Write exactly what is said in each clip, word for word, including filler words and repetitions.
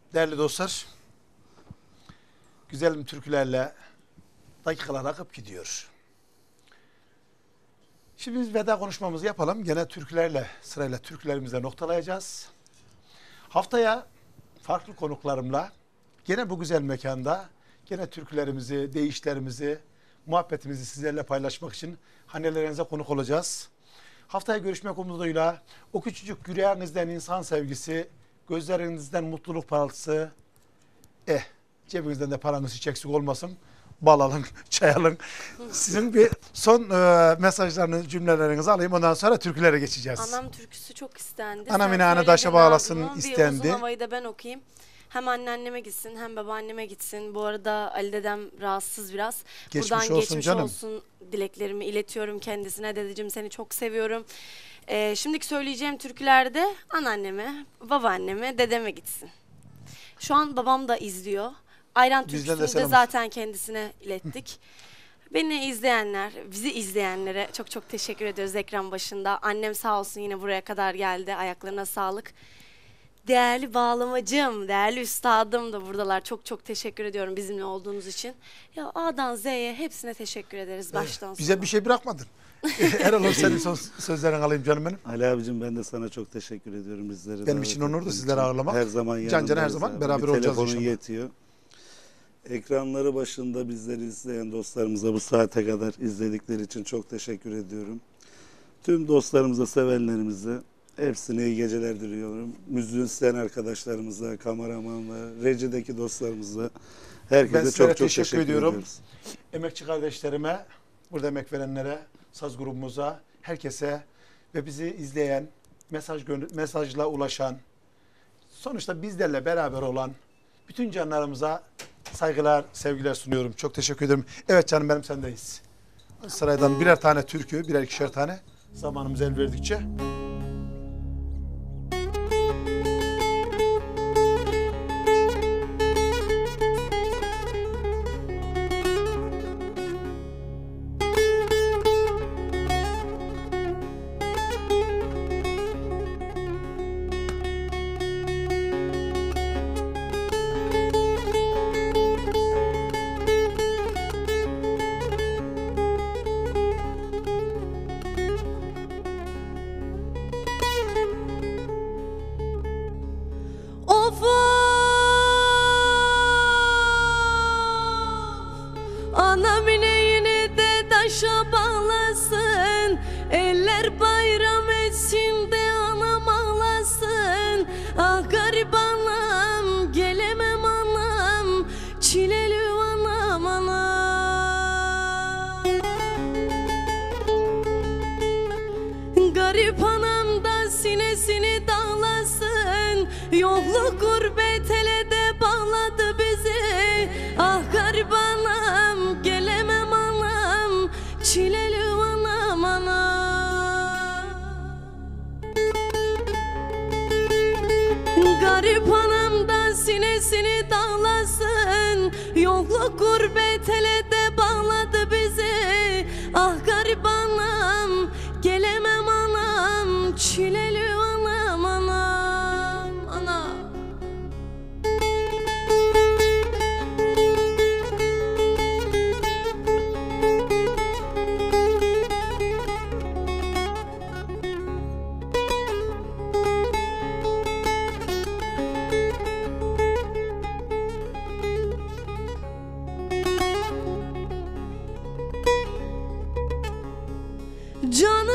Değerli dostlar, güzel türkülerle dakikalar akıp gidiyor. Şimdi biz veda konuşmamızı yapalım. Gene türkülerle, sırayla türkülerimizle noktalayacağız. Haftaya farklı konuklarımla gene bu güzel mekanda gene türkülerimizi, deyişlerimizi, muhabbetimizi sizlerle paylaşmak için hanelerinize konuk olacağız. Haftaya görüşmek umuduyla o küçücük yüreğinizden insan sevgisi, gözlerinizden mutluluk parıltısı, eh cebinizden de paranız hiç eksik olmasın. Bal alın, çay alın. Sizin bir son e, mesajlarınızı, cümlelerinizi alayım. Ondan sonra türkülere geçeceğiz. Anam türküsü çok istendi. Anam Sen inanı taşa bağlasın abime, istendi. Bir uzun havayı da ben okuyayım. Hem anneanneme gitsin hem babaanneme gitsin. Bu arada Ali dedem rahatsız biraz. Geçmiş Buradan olsun geçmiş canım. olsun dileklerimi iletiyorum kendisine. Dedeciğim seni çok seviyorum. Ee, şimdiki söyleyeceğim türkülerde anneanneme, babaanneme, dedeme gitsin. Şu an babam da izliyor. Ayran türküsünü de zaten kendisine ilettik. Beni izleyenler, bizi izleyenlere çok çok teşekkür ediyoruz ekran başında. Annem sağ olsun yine buraya kadar geldi. Ayaklarına sağlık. Değerli bağlamacım, değerli üstadım da buradalar. Çok çok teşekkür ediyorum bizimle olduğunuz için. Ya A'dan Z'ye hepsine teşekkür ederiz baştan sona. Bize bir şey bırakmadın. Erol senin son sözlerini alayım canım benim. Ali abicim ben de sana çok teşekkür ediyorum bizlere. Benim için onurdu sizleri ağırlamak. Her zaman yanındayız. Can Can her zaman abi. beraber bir olacağız telefonun inşallah. yetiyor. Ekranları başında bizleri izleyen dostlarımıza bu saate kadar izledikleri için çok teşekkür ediyorum. Tüm dostlarımıza, sevenlerimize hepsine iyi geceler diliyorum. Müzisyen arkadaşlarımıza, kameramanla, rejideki dostlarımıza herkese Ben çok çok teşekkür, teşekkür ediyorum. ediyoruz. Emekçi kardeşlerime, burada emek verenlere, saz grubumuza, herkese ve bizi izleyen, mesaj mesajla ulaşan, sonuçta bizlerle beraber olan bütün canlarımıza saygılar, sevgiler sunuyorum. Çok teşekkür ederim. Evet canım benim sendeyiz. Sıraydan birer tane türkü, birer ikişer tane zamanımız el verdikçe. Yokluk gurbet ele de bağladı bizi. Ah garip anam, gelemem anam, çileli anam anam. Garip anam da sinesini dağlasın. Yokluk gurbet ele de bağladı bizi. Ah garip anam, gelemem anam, çileli anam anam. Canım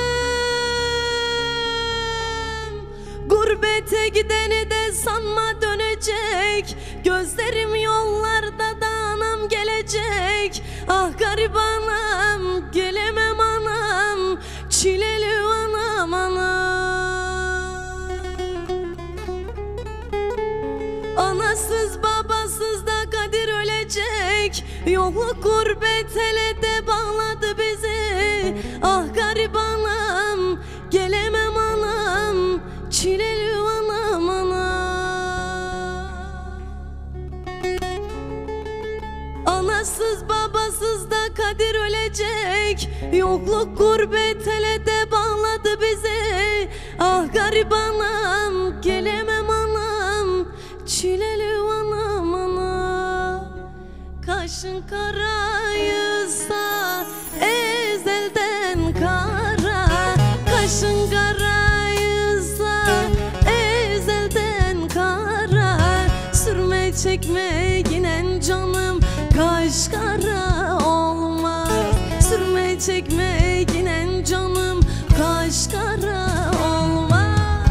gurbete gideni de sanma dönecek. Gözlerim yollarda da anam gelecek. Ah garip anam, gelemem anam, çileli anam anam. Anasız babasız da Kadir ölecek. Yokluk gurbet ele de bağladı bizi. Ah garip anam, gelemem anam, çileli anam anam. Anasız babasız da Kadir ölecek. Yokluk gurbet ele de bağladı bizi. Ah garip anam, gelemem anam, çile Kaşın karaysa ezelden kara. Kaşın karaysa ezelden kara. Sürme çekme yine canım kaş kara olmaz. Sürme çekme yine canım kaş kara olmaz.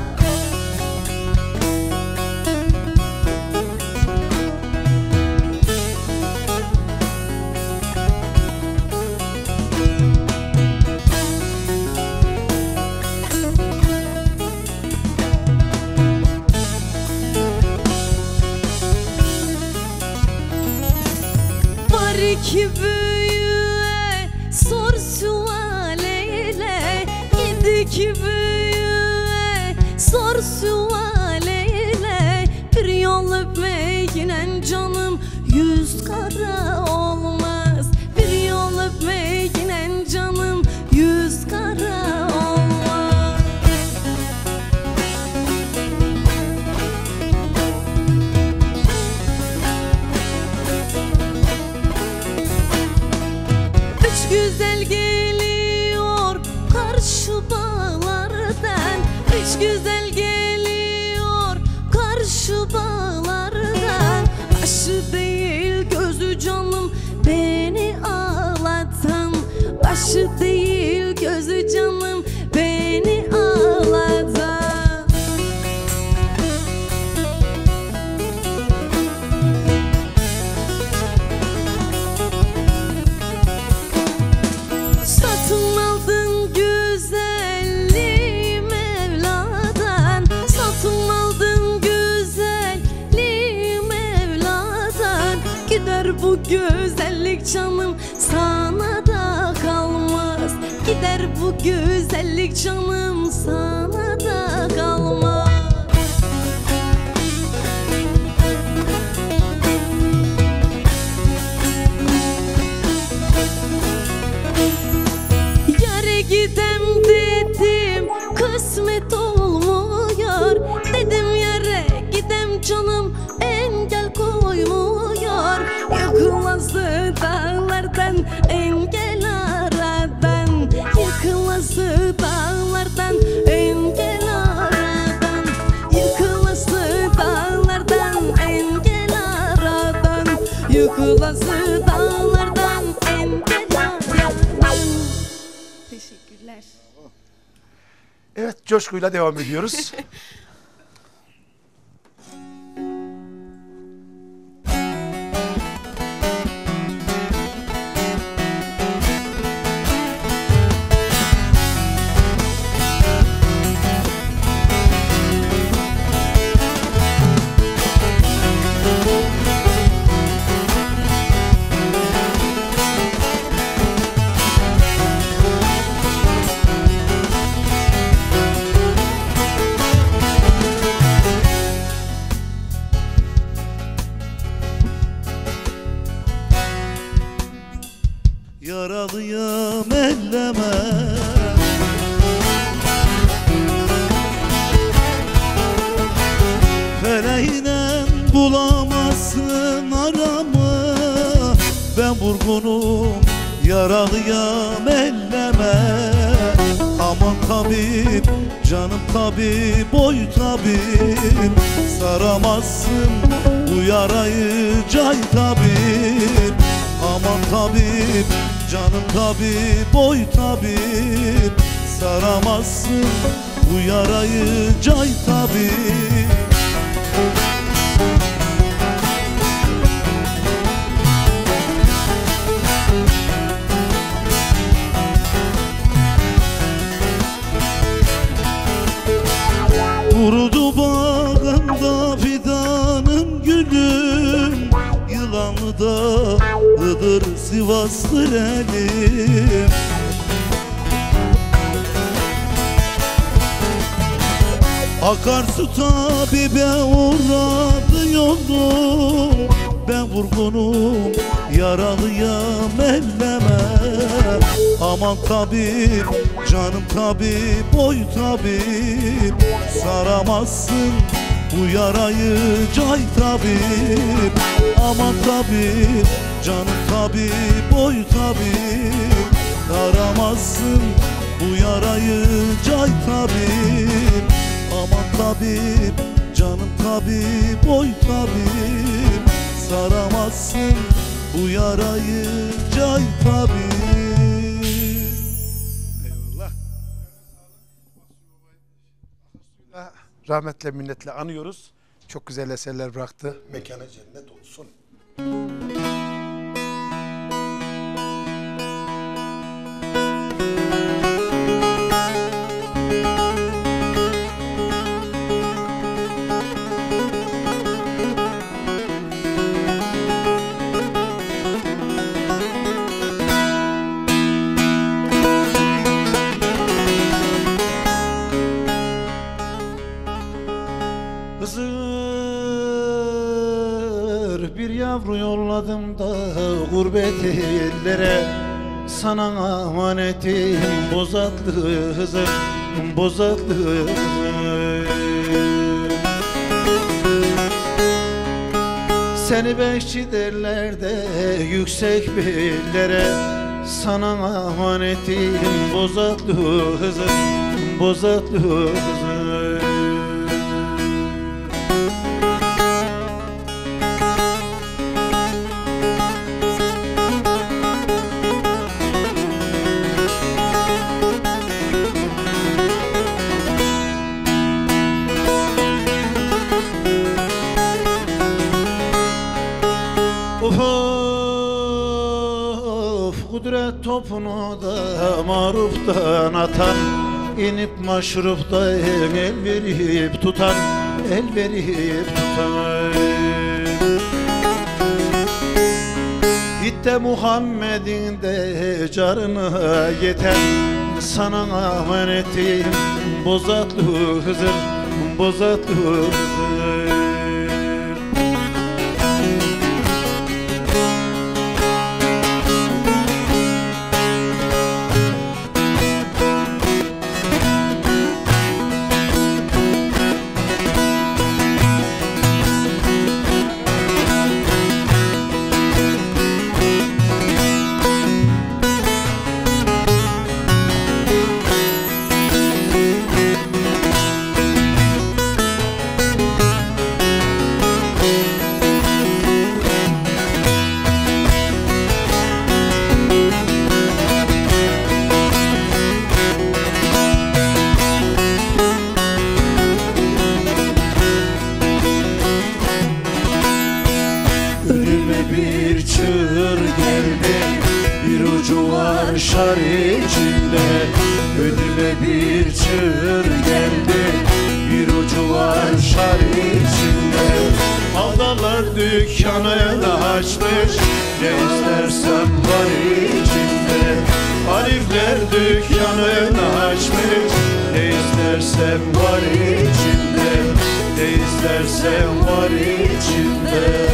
İki büyüğe sor sual eyle. İki büyüğe sor sual eyle. Bir yol öpmeyinen canım yüz kara olmaz. Bir yol öpmeyinen canım yüz kara olmaz. Üç güzel geliyor karşı bağlardan. Üç güzel geliyor karşı bağlardan. Başı değil gözü canım beni ağlatan. Başı değil gözü canım beni ağlatan. Satın aldın güzelliği Mevla'dan. Satın aldın güzelliği Mevla'dan. Gider bu güzellik canım sana da kalmaz. Gider bu güzellik canım sana da kalmaz. Yare gidem dedim kısmet olmuyor. Dedim yere gidem canım engel koymuyor. Yıkılası dağlardan engel aradan. Yıkılası dağlardan engel aradan. Yıkılası dağlardan engel aradan. Yıkılası dağlardan engel aradan. Teşekkürler. Evet, coşkuyla devam ediyoruz. Yaralıyım elleme. Feleğine bulamazsın aramı. Ben vurgunum, yaralıyım elleme. Aman tabip, canım tabip, oy tabip. Saramazsın bu yarayı cay tabip. Aman tabip, canım tabip, oy tabip. Saramazsın bu yarayı cay tabip. Kurudu bağımda fidanın gülüm. Yılanlı'da Iğdır Sivas'tır elim. Akarsu tabibe uğradı yolum. Ben vurgunum, yaralıyım elleme. Aman tabip, canım tabip, oy tabip. Saramazsın bu yarayı cay tabip. Aman tabip, canım tabip, oy tabip, yaramazsın bu yarayı cay tabip. Aman tabip, canım tabip, oy tabip, saramazsın bu yarayı cay tabip. Eyvallah. Rahmetle minnetle anıyoruz. Çok güzel eserler bıraktı. Mekanı cennet olsun. Hızır bir yavru yolladım da gurbet ellere, sana emanetim Bozatlı Hızır, Bozatlı Hızır. Seni bekçi derler de yüksek bellere, sana emanetim Bozatlı Hızır, Bozatlı Hızır. Kudret topunu da maruftan atan, inip maşrufta el verip tutan, el verip tutan. İtte Muhammed'in de carına yeter, sana emanetim Bozatlı Hızır, Bozatlı Hızır. Bir çığır geldi, bir ucu var şar içinde. Önüme bir çığır geldi, bir ucu var şar içinde. Aldalar dükkanını açmış, ne istersen var içinde. Arifler dükkanını açmış, ne istersen var içinde. Ne istersen var içinde.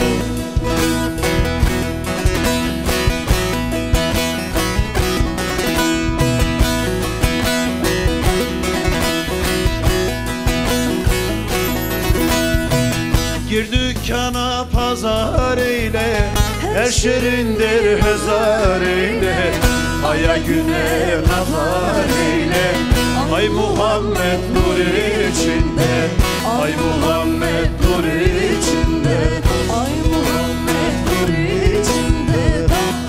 Gir dükkana pazar eyle, her şerindir hezar eyle. Aya güne nazar eyle, ay Muhammed nur içinde. Ay Muhammed nur içinde. Ay Muhammed nur içinde.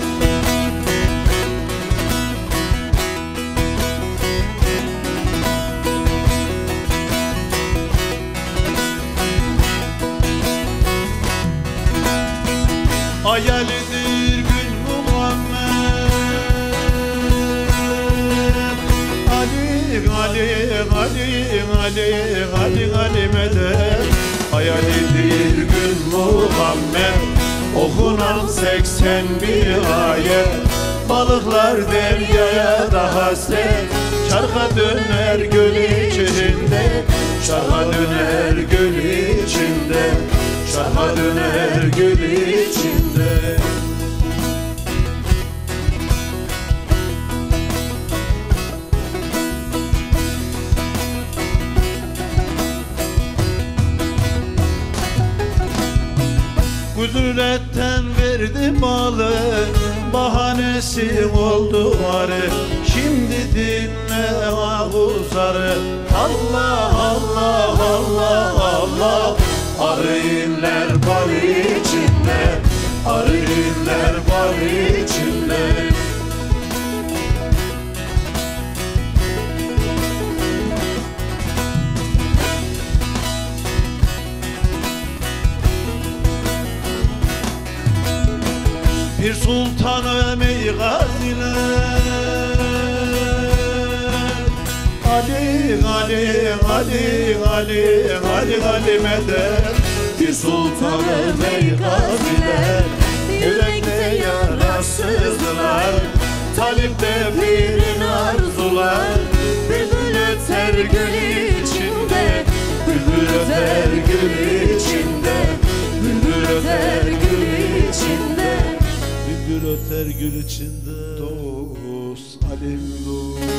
Hayalidir gül Muhammed, Ali, Ali, Ali, Ali, Ali, Ali medet. Hayalidir gül Muhammed, okunan seksen bir ayet. Balıklar deryaya da hasret, çarka döner göl içinde. Çarka döner göl içinde. Çarka döner göl içinde. Kudretten verdi malı, bahanesi oldu varı. Şimdi dinle ağuzları. Allah Allah Allah Allah. Arı iller var içinde, arı iller var içinde. Bir sultanı ey gaziler, Ali Ali Ali Ali Ali Ali medet. Bir sultanı ey gaziler, yürekte yarasızlar, talipte birin arzular. Bülbül öter gül içinde, bülbül öter gül içinde, bülbül öter gül içinde, bülbül öter gül içinde. Dost alim dost.